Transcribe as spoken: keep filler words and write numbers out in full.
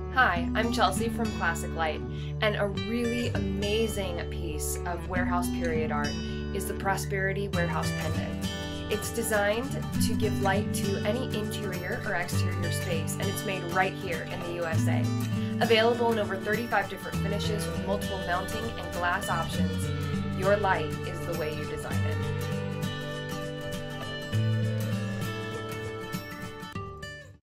Hi, I'm Chelsea from Classic Light, and a really amazing piece of warehouse period art is the Prosperity Warehouse Pendant. It's designed to give light to any interior or exterior space, and it's made right here in the U S A. Available in over thirty-five different finishes with multiple mounting and glass options, your light is the way you design it.